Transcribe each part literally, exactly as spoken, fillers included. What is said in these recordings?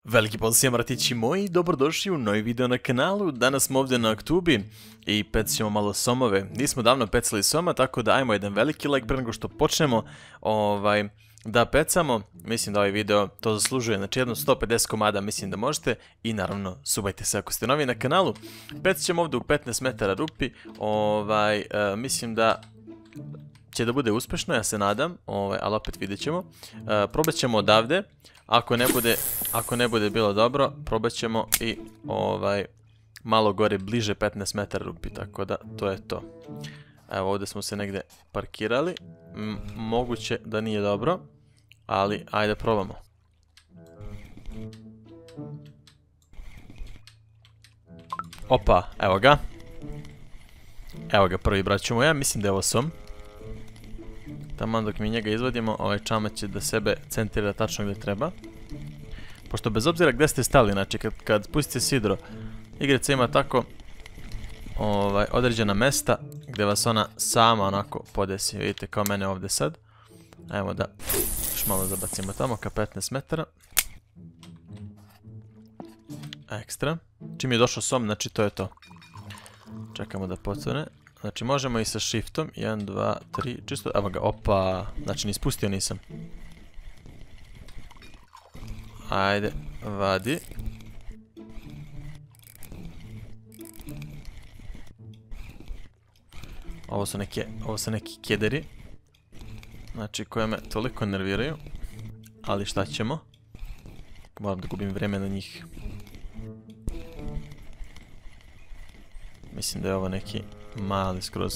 Veliki pozdrav svima bratići moji, dobrodošli u novi video na kanalu. Danas smo ovdje na Aktubi i pecimo malo somove. Nismo davno pecali soma, tako da ajmo jedan veliki like pre nego što počnemo ovaj, da pecamo. Mislim da ovaj video to zaslužuje, znači jedno sto pedeset komada mislim da možete. I naravno, subajte se ako ste novi na kanalu. Pec ćemo ovdje u petnaest metara rupi, ovaj, uh, mislim da će da bude uspešno, ja se nadam, ovaj, ali opet vidjet ćemo. Uh, probat ćemo odavde. Ako ne bude, ako ne bude bilo dobro, probat ćemo i ovaj malo gore, bliže petnaest metara rupi, tako da to je to. Evo ovdje smo se negdje parkirali. M moguće da nije dobro, ali ajde probamo. Opa, evo ga. Evo ga prvi braćo moja, mislim da je ovo som. Tamo dok mi njega izvodimo, ovaj čamac će da sebe centrira tačno gdje treba. Pošto bez obzira gdje ste stali, znači kad, kad pustite sidro, igrica ima tako ovaj, određena mesta gdje vas ona sama onako podesi. Vidite kao mene ovdje sad. Evo da još malo zabacimo tamo ka petnaest metara. Ekstra. Čim je došao som, znači to je to. Čekamo da potvrne. Znači možemo i sa shiftom, jedan, dva, tri, čisto, evo ga, opa, znači ni spustio nisam. Ajde, vadi. Ovo su neke, ovo su neki kederi. Znači koje me toliko nerviraju. Ali šta ćemo? Moram da gubim vreme na njih. Mislim da je ovo neki mali skroz.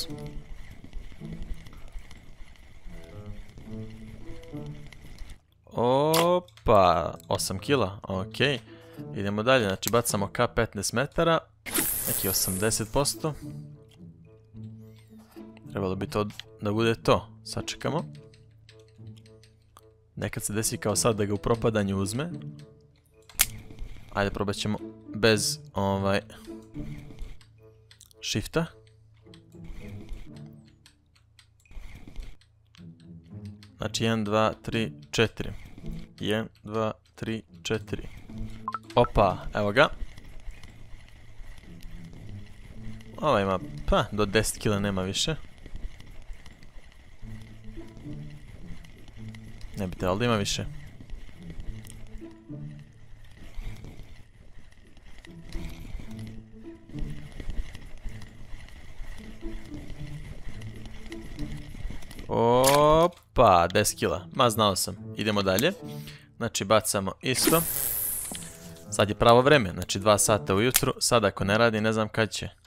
Opa, osam kila, ok. Idemo dalje, znači bacamo ka petnaest metara, neki osamdeset posto. Trebalo bi to da bude to, sačekamo. Nekad se desi kao sad da ga u propadanju uzme. Ajde probat ćemo bez ovaj shifta. Znači jedan, dva, tri, četiri. jedan, dva, tri, četiri. Opa, evo ga. Ova ima, pa, do deset kila nema više. Ne bi trebalo da ima više. Opa, deset kila. Ma, znao sam. Idemo dalje. Znači, bacamo isto. Sad je pravo vreme. Znači, dva sata ujutru. Sad ako ne radi, ne znam kad će.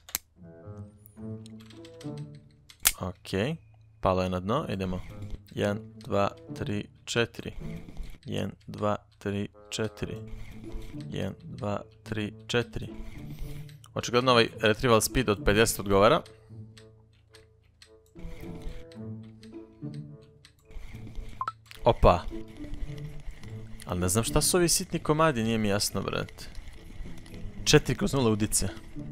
Ok. Palo je na dno. Idemo. jedan, dva, tri, četiri. jedan, dva, tri, četiri. jedan, dva, tri, četiri. Očigledno ovaj retrieval speed od pedeset odgovara. Opa. Ali ne znam šta su ovi sitni komadi, nije mi jasno, brate. četiri kroz nula udice.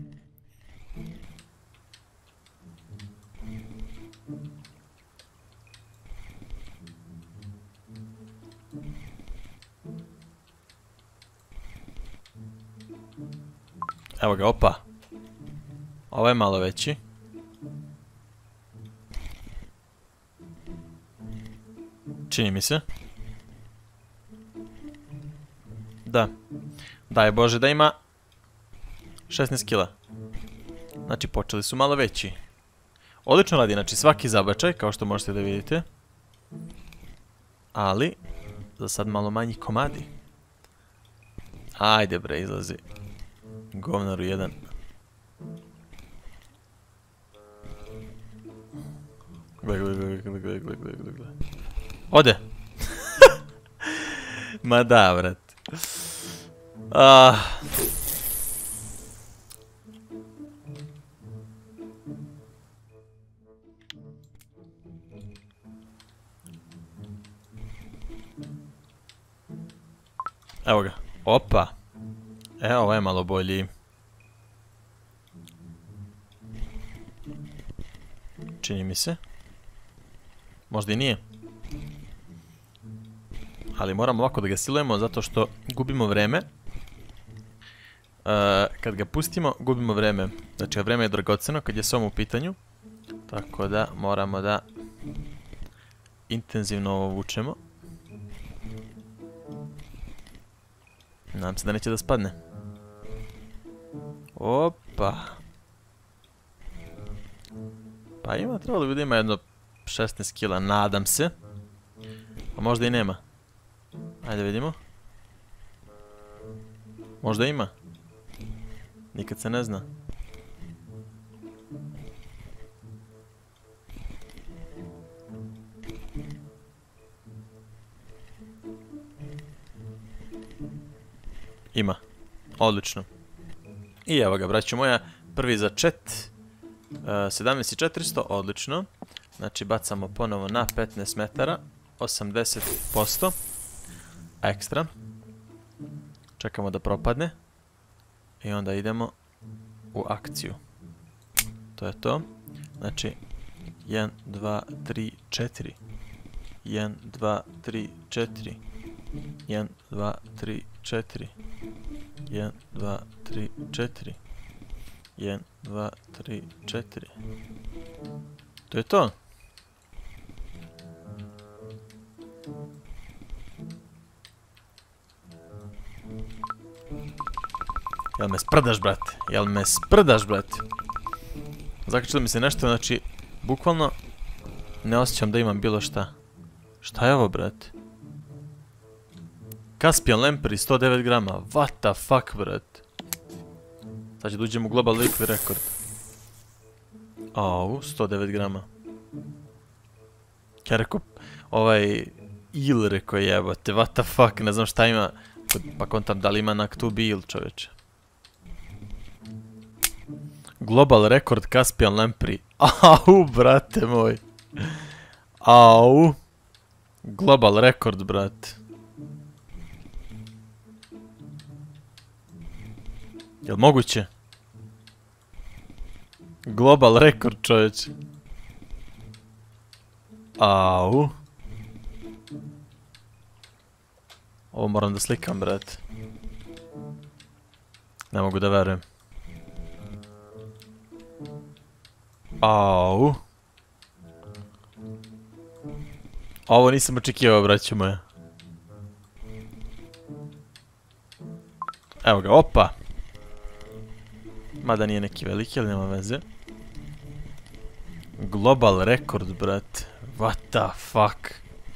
Evo ga, opa. Ovo je malo veći. Čini mi se. Da. Daj Bože da ima šesnaest kila. Znači počeli su malo veći. Odlično radi, znači svaki zabačaj, kao što možete da vidite. Ali, za sad malo manji komadi. Ajde bre, izlazi. Govnaru jedan. Gledaj, gledaj, gledaj, gledaj, gledaj, gledaj, gledaj. Ode! Ma da, vrat. Ah. Evo ga. Opa. Evo, ovo je malo bolji. Čini mi se. Možda i nije. Ali moramo ovako da ga silujemo zato što gubimo vreme. kad ga pustimo, gubimo vreme. Znači, vreme je dragoceno kad je som u pitanju. Tako da moramo da intenzivno ovo vučemo. Nadam se da neće da spadne. Opa. Pa ima, trebalo bi da ima jedno šesnaest kila, nadam se. A možda i nema. Ajde vidimo. Možda ima. Nikad se ne zna. Ima. Odlično. I evo ga, braćo moja, prvi za chat. sedamnaest hiljada četiristo, odlično. Znači, bacamo ponovo na petnaest metara. osamdeset posto. Ekstra. Čekamo da propadne. I onda idemo u akciju. To je to. Znači, jedan, dva, tri, četiri. jedan, dva, tri, četiri. jedan, dva, tri, četiri. jedan, dva, tri, četiri. jedan, dva, tri, četiri. To je to. Jel me sprdaš, brate? Jel me sprdaš, brate? Zakačilo mi se nešto, znači, bukvalno ne osjećam da imam bilo šta. Šta je ovo, brate? Caspian Lamprey, sto devet grama. What the fuck, brate? Sad će da uđem u Global Weekly Record. Au, sto devet grama. Ja rekao, ovaj, il rekao jebote, what the fuck, ne znam šta ima. Pa kontam da li ima na Aktubi il, čoveče. Global Record Caspian Lamprey. Au, brate moj. Au. Global Record, brate. Jel moguće? Global Record, čovječe. Au. Ovo moram da slikam, brate. Ne mogu da verujem. Au. Ovo nisam očekivao, braćo moja. Evo ga, opa. Mada nije neki veliki, ali nema veze. Global Record, brate. What the fuck?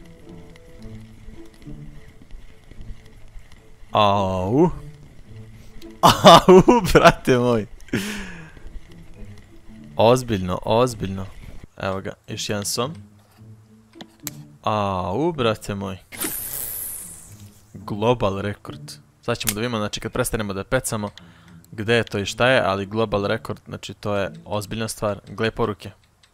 Au. Au, brate moj. Ozbiljno, ozbiljno. Evo ga, još jedan som. Au, brate moj. Global Record. Sad ćemo da vidimo, znači kad prestanemo da pecamo, gde je to i šta je, ali Global Record, znači to je ozbiljna stvar. Gle poruke.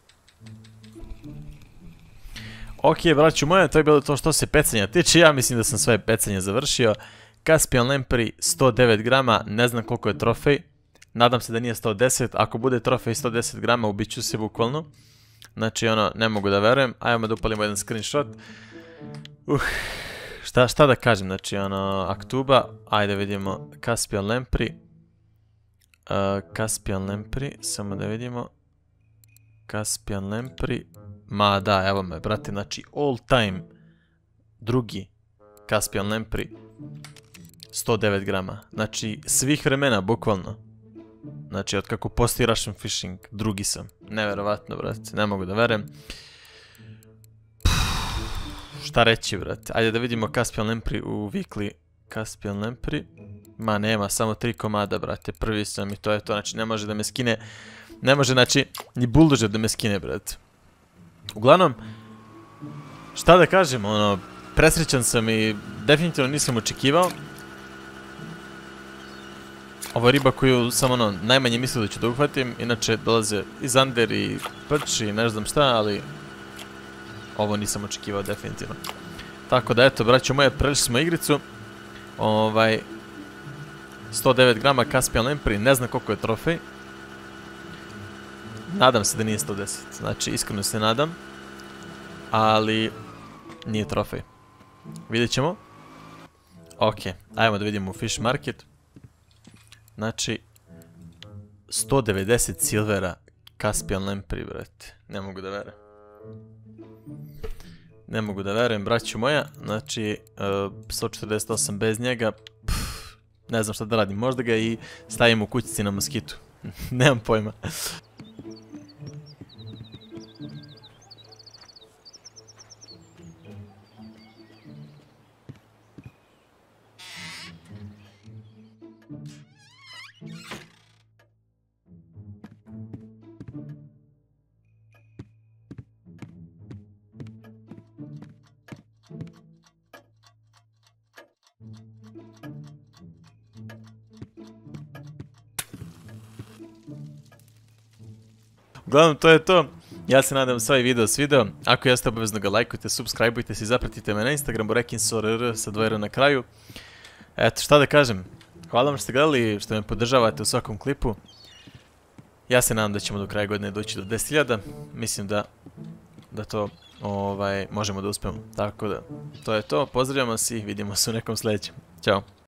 Ok, braću moje, to je bilo to što se pecanja tiče. Ja mislim da sam sve pecanje završio. Caspian Lamprey, sto devet grama, ne znam koliko je trofej. Nadam se da nije sto deset, ako bude trofej sto deset grama, ubiću se bukvalno. Znači, ono, ne mogu da verujem. Ajmo da upalimo jedan screenshot. Uh, šta, šta da kažem, znači, ono, Aktuba, ajde vidimo, Caspian Lamprey. Uh, Caspian Lamprey, samo da vidimo. Caspian Lamprey. Ma da, evo me, brate, znači, all time drugi Caspian Lamprey. sto devet grama. Znači, svih vremena, bukvalno. Znači, od kako postoji Russian Fishing, drugi sam. Neverovatno, brate, ne mogu da verujem. Šta reći, brate? Ajde da vidimo Caspian Lamprey u weekly. Caspian Lamprey. Ma nema, samo tri komada, brate. Prvi sam i to je to. Znači, ne može da me skine. Ne može, znači, ni Bulldozer da me skine, brate. Uglavnom, šta da kažem, ono, presrećan sam i definitivno nisam očekivao. Ovo je riba koju sam, ono, najmanje mislio da ću da uhvatim. Inače, dolaze i zander i prč i ne znam šta, ali ovo nisam očekivao definitivno. Tako da, eto, braćo moje, prešli smo igricu. Ovaj, sto devet grama Caspian Lamprey, ne znam koliko je trofej. Nadam se da nije sto deset, znači iskreno se nadam. Ali nije trofej. Vidjet ćemo. Ok, ajmo da vidimo u Fish Market. Znači, sto devedeset silvera Caspian Lamprey, brate. Ne mogu da verujem. Ne mogu da verujem, braću moja. Znači, uh, sto četrdeset osam bez njega. Pff, ne znam šta da radim. Možda ga i stavim u kućici na moskitu. Nemam pojma. Uglavnom, to je to. Ja se nadam da se ovaj video svideo. Ako jeste, obavezno ga lajkujte, subscribeujte se i zapratite me na Instagramu rekinsor sa dvojera na kraju. Eto, šta da kažem. Hvala vam što ste gledali i što me podržavate u svakom klipu. Ja se nadam da ćemo do kraja godine doći do deset hiljada. Mislim da da to ovaj, možemo da uspemo. Tako da, to je to. Pozdravljamo se i vidimo se u nekom sljedećem. Ćao.